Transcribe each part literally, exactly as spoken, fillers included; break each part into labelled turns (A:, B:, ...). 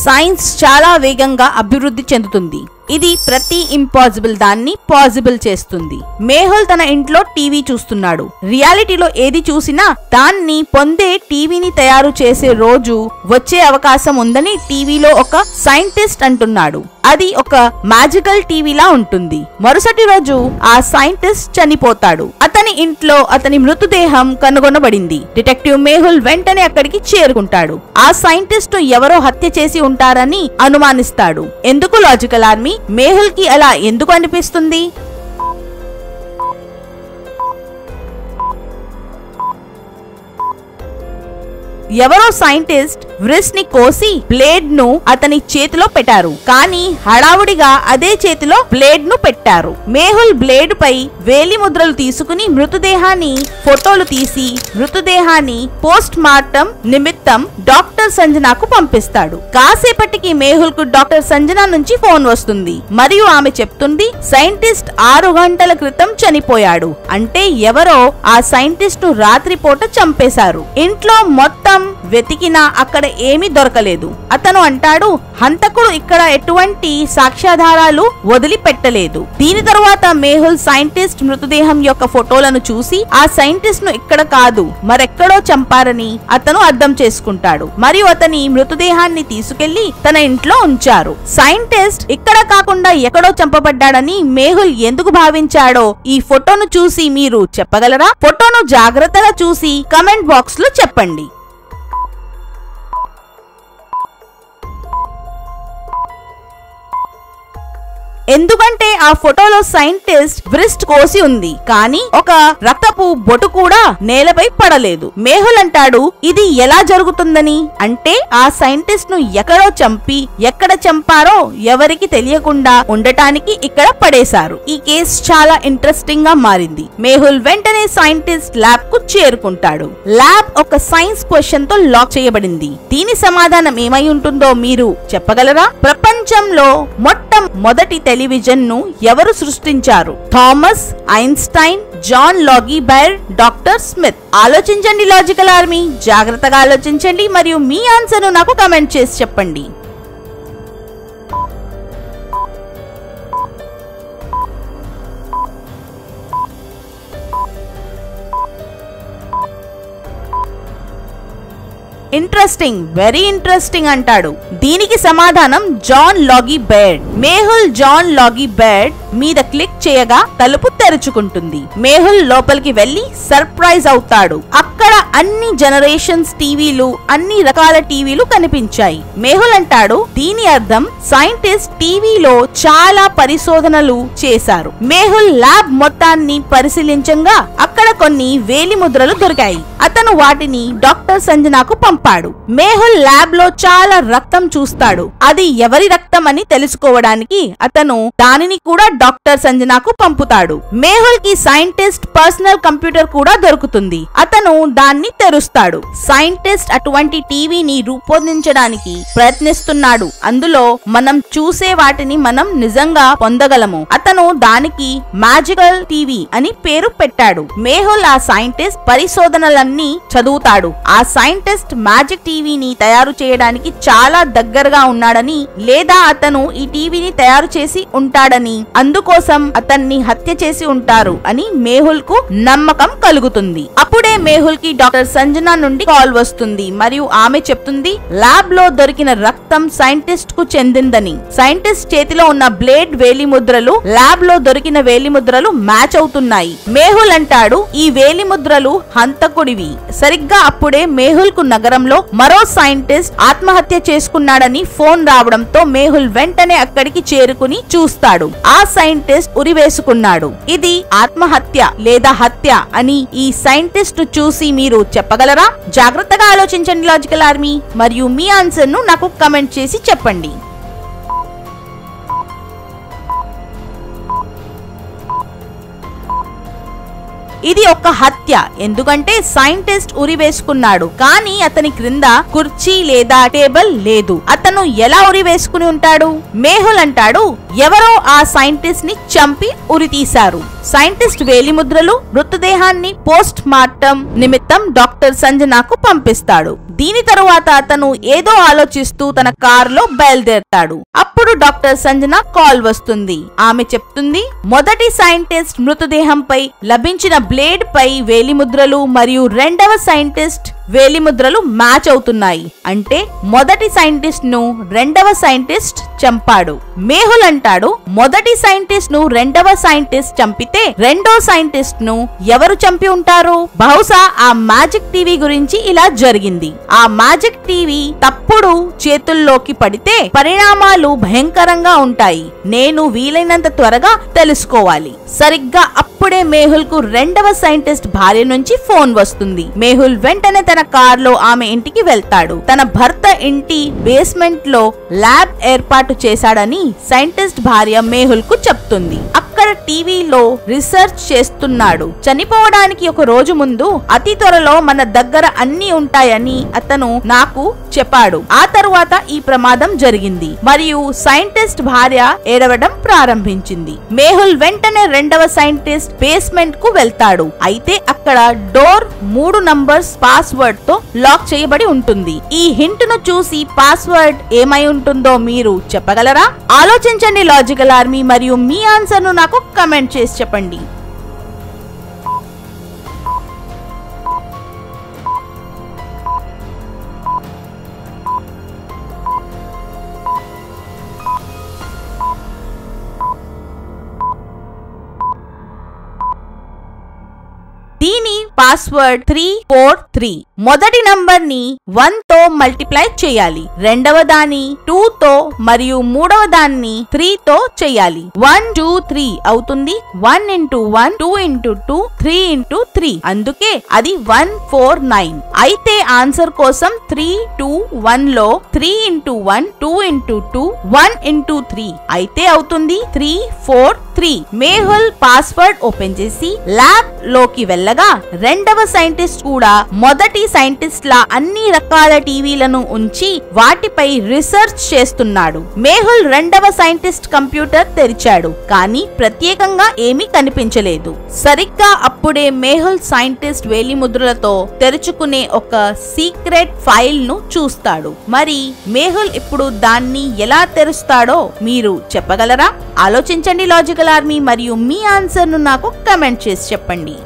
A: Science చాలా వేగంగా అభివృద్ధి చెందుతుంది. ఇది ప్రతి ఇంపాసిబుల్ దాన్ని పాసిబుల్ చేస్తుంది. మేహుల్ తన ఇంట్లో టీవీ చూస్తున్నాడు. రియాలిటీలో ఏది చూసినా దాన్ని పొందే టీవీని తయారు చేసే రోజు వచ్చే అవకాశం ఉందని టీవీలో ఒక సైంటిస్ట్ అంటున్నాడు. అది ఒక మ్యాజికల్ టీవీలా ఉంటుంది. మరుసటి రోజు ఆ సైంటిస్ట్ చనిపోతాడు. అతని ఇంట్లో అతని మృతదేహం కనుగొనబడింది. డిటెక్టివ్ మేహుల్ వెంటనే అక్కడికి చేరుకుంటాడు. ఆ సైంటిస్ట్ ఎవరో హత్య చేసి ఉంటారని అనుమానిస్తాడు. ఎందుకు లాజికల్ ఆర్మీ? మేహుల్ కి అలా ఎందుకు అనిపిస్తుంది? ఎవరో సైంటిస్ట్ వ్రిస్ట్ ని కోసి బ్లేడ్ ను అతని చేతిలో పెట్టారు. కానీ హడావుడిగా అదే చేతిలో బ్లేడ్ ను పెట్టారు. మేహుల్ బ్లేడ్ పై వేలి ముద్రలు తీసుకుని మృతదేహాన్ని ఫోటోలు తీసి మృతదేహాన్ని పోస్ట్ మార్టం నిమిత్తం డాక్టర్ సంజనాకు పంపిస్తాడు. కాసేపటికి మేహుల్ కు డాక్టర్ సంజన నుంచి ఫోన్ వస్తుంది. మరియు ఆమె చెప్తుంది సైంటిస్ట్ ఆరు గంటల క్రితం చనిపోయాడు. అంటే ఎవరో ఆ సైంటిస్ట్ ను రాత్రిపూట చంపేశారు. ఇంట్లో మొత్తం వెతికినా అక్కడ ఏమీ దొరకలేదు. అతను అంటాడు హంతకుడు ఇక్కడ ఎటువంటి సాక్ష్యాధారాలు వదిలిపెట్టలేదు. దీని తరువాత మేహుల్ సైంటిస్ట్ మృతదేహం యొక్క ఫోటోలను చూసి ఆ సైంటిస్ట్ ను ఇక్కడ కాదు మరెక్కడో చంపారని అతను అర్థం చేసుకుంటాడు. మరియు అతని మృతదేహాన్ని తీసుకెళ్లి తన ఇంట్లో ఉంచారు. సైంటిస్ట్ ఇక్కడ కాకుండా ఎక్కడో చంపబడ్డాడని మేహుల్ ఎందుకు భావించాడో ఈ ఫోటోను చూసి మీరు చెప్పగలరా? ఫోటోను జాగ్రత్తగా చూసి కమెంట్ బాక్స్ లో చెప్పండి. ఎందుకంటే ఆ ఫోటోలో సైంటిస్ట్ వ్రిస్ట్ కోసి ఉంది, కానీ ఒక రక్తపు బొట్టు కూడా నేలపై పడలేదు. మేహుల్ అంటాడు ఇది ఎలా జరుగుతుందని. అంటే ఆ సైంటిస్ట్ ను ఎక్కడో చంపి ఎక్కడ చంపారో ఎవరికి తెలియకుండా ఉండటానికి ఇక్కడ పడేశారు. ఈ కేసు చాలా ఇంట్రెస్టింగ్ గా మారింది. మేహుల్ వెంటనే సైంటిస్ట్ ల్యాబ్ కు చేరుకుంటాడు. ల్యాబ్ ఒక సైన్స్ క్వశ్చన్ తో లాక్ చేయబడింది. దీని సమాధానం ఏమై ఉంటుందో మీరు చెప్పగలరా? ప్రపంచంలో మొట్టమొదటి టెలివిజన్ ను ఎవరు సృష్టించారు? Thomas Einstein, John Logie Baird, doctor Smith. ఆలోచించండి లాజికల్ ఆర్మీ, జాగ్రత్తగా ఆలోచించండి మరియు మీ ఆన్సర్ ను నాకు కమెంట్ చేసి చెప్పండి. ఇంట్రెస్టింగ్, వెరీ ఇంట్రెస్టింగ్ అంటాడు. దీనికి సమాధానం John Logie Baird. Mehul John Logie Baird మీద క్లిక్ చేయగా తలుపు తెరుచుకుంటుంది. మేహుల్ లోపలికి వెళ్లి సర్ప్రైజ్ అవుతాడు. అక్కడ అన్ని జనరేషన్స్ టీవీలు, అన్ని రకాల టీవీలు కనిపించాయి. మేహుల్ అంటాడు దీని అర్థం సైంటిస్ట్ టీవీలో చాలా పరిశోధనలు చేశారు. మేహుల్ ల్యాబ్ మొత్తాన్ని పరిశీలించగా అక్కడ కొన్ని వేలి ముద్రలు దొరికాయి. అతను వాటిని డాక్టర్ సంజనాకు పంపాడు. మేహుల్ ల్యాబ్ లో చాలా రక్తం చూస్తాడు. అది ఎవరి రక్తం అని తెలుసుకోవడానికి అతను దానిని కూడా డాక్టర్ సంజనాకు పంపుతాడు. మేహుల్ కి సైంటిస్ట్ పర్సనల్ కంప్యూటర్ కూడా దొరుకుతుంది. అతను దాన్ని తెరుస్తాడు. సైంటిస్ట్ అటువంటి టీవీని రూపొందించడానికి ప్రయత్నిస్తున్నాడు. అందులో మనం చూసే వాటిని మనం నిజంగా పొందగలము. అతను దానికి మ్యాజికల్ టీవీ అని పేరు పెట్టాడు. మేహుల్ ఆ సైంటిస్ట్ పరిశోధనలన్నీ చదువుతాడు. ఆ సైంటిస్ట్ మ్యాజిక్ టీవీని తయారు చేయడానికి చాలా దగ్గరగా ఉన్నాడని, లేదా అతను ఈ టీవీని తయారు చేసి ఉంటాడని, అందుకోసం అతన్ని హత్య చేసి ఉంటారు అని మేహుల్ కు నమ్మకం కలుగుతుంది. అప్పుడే మేహుల్ కి డాక్టర్ సంజన నుండి కాల్ వస్తుంది మరియు ఆమె చెప్తుంది ల్యాబ్ లో దొరికిన రక్తం సైంటిస్ట్ కు చెందిందని. సైంటిస్ట్ చేతిలో ఉన్న బ్లేడ్ వేలి ముద్రలు ల్యాబ్ లో దొరికిన వేలి ముద్రలు మ్యాచ్ అవుతున్నాయి. మేహుల్ అంటాడు ఈ వేలి ముద్రలు హంతకుడివి. సరిగ్గా అప్పుడే మేహుల్ కు నగరంలో మరో సైంటిస్ట్ ఆత్మహత్య చేసుకున్నాడని ఫోన్ రావడంతో మేహుల్ వెంటనే అక్కడికి చేరుకుని చూస్తాడు. ఆ సైంటిస్ట్ ఉరివేసుకున్నాడు. ఇది ఆత్మహత్య లేదా హత్య అని ఈ సైంటిస్ట్ చూసి మీరు చెప్పగలరా? జాగ్రత్తగా ఆలోచించండి లాజికల్ ఆర్మీ మరియు మీ ఆన్సర్ ను నాకు కమెంట్ చేసి చెప్పండి. ఇది ఒక హత్య, ఎందుకంటే సైంటిస్ట్ ఉరి వేసుకున్నాడు, కానీ అతని క్రింద కుర్చీ లేదా టేబుల్ లేదు. అతని అతను ఎలా ఉరి వేసుకుని ఉంటాడు? మేహుల్ అంటాడు, ఎవరో ఆ సైంటిస్ట్ ని చంపి ఉరి తీశారు. సైంటిస్ట్ వేలిముద్రలు మృతదేహాన్ని పోస్ట్ మార్టం నిమిత్తం డాక్టర్ సంజనాకు పంపిస్తాడు. దీని తరువాత అతను ఏదో ఆలోచిస్తూ తన కారులో బయలుదేరతాడు. అప్పుడు డాక్టర్ సంజన కాల్ వస్తుంది. ఆమె చెప్తుంది, మొదటి సైంటిస్ట్ మృతదేహంపై లభించిన బ్లేడ్ పై వేలిముద్రలు మరియు రెండవ సైంటిస్ట్ వేలిముద్రలు మ్యాచ్ అవుతున్నాయి. అంటే మొదటి సైంటిస్ట్ ను రెండవ సైంటిస్ట్ చంపాడు. మేహుల్ అంటాడు, మొదటి సైంటిస్ట్ ను రెండవ సైంటిస్ట్ చంపితే రెండో సైంటిస్ట్ ను ఎవరు చంపి ఉంటారు? బహుశా ఆ మ్యాజిక్ టీవీ గురించి ఇలా జరిగింది. ఆ మ్యాజిక్ టీవీ తప్పుడు చేతుల్లోకి పడితే పరిణామాలు భయంకరంగా ఉంటాయి. నేను వీలైనంత త్వరగా తెలుసుకోవాలి. సరిగ్గా అప్పుడే మేహుల్ కు రెండవ సైంటిస్ట్ భార్య నుంచి ఫోన్ వస్తుంది. మేహుల్ వెంటనే తన కారులో ఆమె ఇంటికి వెళ్తాడు. తన భర్త ఇంటి బేస్మెంట్ లో ల్యాబ్ ఏర్పాటు చేశాడని సైంటిస్ట్ భార్య మేహుల్ కు చెప్తుంది. అక్కడ టీవీలో రీసెర్చ్ చేస్తున్నాడు. చనిపోవడానికి ఒక రోజు ముందు అతి త్వరలో మన దగ్గర అన్ని ఉంటాయని అతను నాకు చెప్పాడు. ఆ తరువాత ఈ ప్రమాదం జరిగింది మరియు సైంటిస్ట్ భార్య ఏడవడం ప్రారంభించింది. మేహుల్ వెంటనే రెండవ సైంటిస్ట్ బేస్మెంట్ కు వెళ్తాడు. అయితే అక్కడ డోర్ మూడు నంబర్స్ పాస్వర్డ్ తో లాక్ చేయబడి ఉంటుంది. ఈ హింట్ ను చూసి పాస్వర్డ్ ఏమై ఉంటుందో మీరు చెప్పగలరా? ఆలోచించండి లాజికల్ ఆర్మీ, మరియు మీ ఆన్సర్ ను నాకు కమెంట్ చేసి చెప్పండి. దీని పాస్వర్డ్ త్రీ ఫోర్ త్రీ. మొదటి నంబర్ ని వన్ తో మల్టిప్లై చేయాలి, రెండవ దాన్ని టూ తో మరియు మూడవ దాన్ని త్రీ తో చేయాలి. వన్ టూ త్రీ అవుతుంది. One into one, two into two, three into three. అందుకే అది వన్ ఫోర్ నైన్. అయితే ఆన్సర్ కోసం త్రీ టూ వన్ లో three into one, two into two, one into three అయితే అవుతుంది three four three. Mehul password open చేసి lab లోకి వెళ్ళగా రెండవ సైంటిస్ట్ కూడా మొదటి సైంటిస్ట్ లా అన్ని రకాల టీవీలను ఉంచి వాటిపై రీసెర్చ్ చేస్తున్నాడు. మేహుల్ రెండవ సైంటిస్ట్ కంప్యూటర్ తెరిచాడు, కానీ ప్రత్యేకంగా ఏమీ కనిపించలేదు. సరిగ్గా అప్పుడే మేహుల్ సైంటిస్ట్ వేలిముద్రలతో తెరుచుకునే ఒక సీక్రెట్ ఫైల్ ను చూస్తాడు. మరి మేహుల్ ఇప్పుడు దాన్ని ఎలా తెరుస్తాడో మీరు చెప్పగలరా? ఆలోచించండి లాజికల్ ఆర్మీ, మరియు మీ ఆన్సర్ ను నాకు కమెంట్ చేసి చెప్పండి.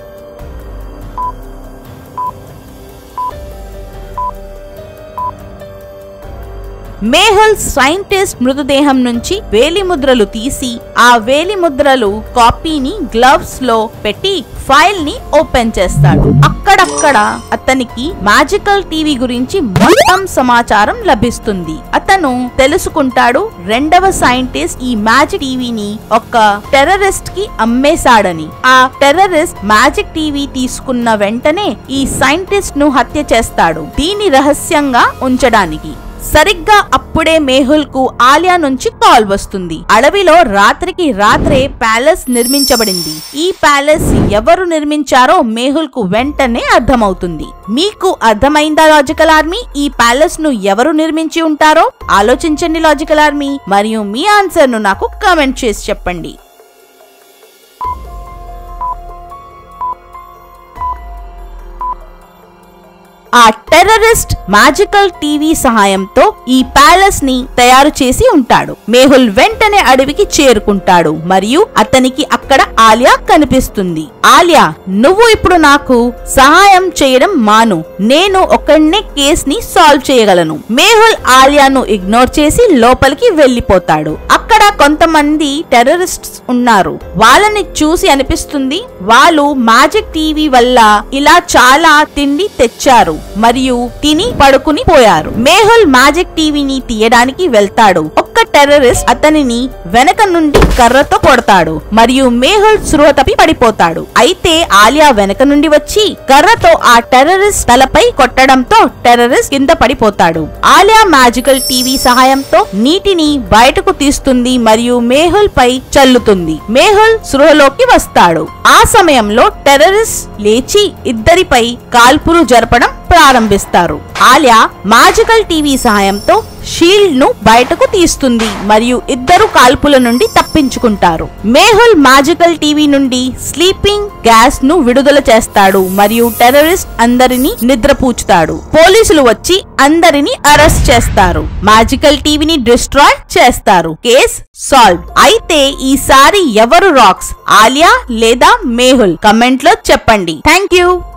A: మేహుల్ సైంటిస్ట్ మృతదేహం నుంచి వేలిముద్రలు తీసి ఆ వేలిముద్రలు కాపీని గ్లవ్స్ లో పెట్టి ఫైల్ ని ఓపెన్ చేస్తాడు. అక్కడక్కడ అతనికి మ్యాజికల్ టీవీ గురించి మొత్తం సమాచారం లభిస్తుంది. అతను తెలుసుకుంటాడు రెండవ సైంటిస్ట్ ఈ మ్యాజిక్ టీవీని ఒక టెర్రరిస్ట్ కి అమ్మేశాడని. ఆ టెర్రరిస్ట్ మ్యాజిక్ టీవీ తీసుకున్న వెంటనే ఈ సైంటిస్ట్ ను హత్య చేస్తాడు, దీని రహస్యంగా ఉంచడానికి. సరిగ్గా అప్పుడే మేహుల్ కు ఆలియా నుంచి కాల్ వస్తుంది. అడవిలో రాత్రికి రాత్రే ప్యాలెస్ నిర్మించబడింది. ఈ ప్యాలెస్ ఎవరు నిర్మించారో మేహుల్ కు వెంటనే అర్థమవుతుంది. మీకు అర్థమైందా లాజికల్ ఆర్మీ? ఈ ప్యాలెస్ ను ఎవరు నిర్మించి ఉంటారో ఆలోచించండి లాజికల్ ఆర్మీ, మరియు మీ ఆన్సర్ ను నాకు కామెంట్ చేసి చెప్పండి. ఆ టెర్రరిస్ట్ మ్యాజికల్ టీవీ సహాయంతో ఈ ప్యాలెస్ ని తయారు చేసి ఉంటాడు. మేహుల్ వెంటనే అడవికి చేరుకుంటాడు మరియు అతనికి అక్కడ ఆలియా కనిపిస్తుంది. ఆలియా, నువ్వు ఇప్పుడు నాకు సహాయం చేయడం మాను, నేను ఒక్కడనే కేస్ ని సాల్వ్ చేయగలను. మేహుల్ ఆలియాను ఇగ్నోర్ చేసి లోపలికి వెళ్లిపోతాడు. అక్కడ కొంతమంది టెర్రరిస్ట్స్ ఉన్నారు. వాళ్ళని చూసి అనిపిస్తుంది వాళ్ళు మ్యాజిక్ టీవీ వల్ల ఇలా చాలా తిండి తెచ్చారు మరియు తిని పడుకుని పోయారు. మేహుల్ మ్యాజిక్ టీవీని తీయడానికి వెళ్తాడు. ఒక్క టెర్రరిస్ట్ అతనిని వెనక నుండి కర్రతో కొడతాడు మరియు మేహుల్ స్పృహ తప్పి పడిపోతాడు. అయితే ఆలియా వెనక నుండి వచ్చి కర్రతో ఆ టెర్రరిస్ట్ తలపై కొట్టడంతో టెర్రరిస్ట్ కింద పడిపోతాడు. ఆలియా మ్యాజికల్ టీవీ సహాయంతో నీటిని బయటకు తీస్తుంది మరియు మేహుల్ పై చల్లుతుంది. మేహుల్ స్పృహలోకి వస్తాడు. ఆ సమయంలో టెర్రరిస్ట్ లేచి ఇద్దరిపై కాల్పులు జరపడం ప్రారంభిస్తారు. ఆలియా మ్యాజికల్ టీవీ సహాయంతో షీల్డ్ ను బయటకు తీస్తుంది మరియు ఇద్దరు కాల్పుల నుండి తప్పించుకుంటారు. మేహుల్ మ్యాజికల్ టీవీ నుండి స్లీపింగ్ గ్యాస్ ను విడుదల చేస్తాడు మరియు టెర్రరిస్ట్ అందరినీ నిద్రపూచుతాడు. పోలీసులు వచ్చి అందరినీ అరెస్ట్ చేస్తారు. మ్యాజికల్ టీవీని డిస్ట్రాయ్ చేస్తారు. Case solve. అయితే ఈసారి ఎవరు రాక్స్, ఆలియా లేదా మేహుల్? కమెంట్ లో చెప్పండి. Thank you.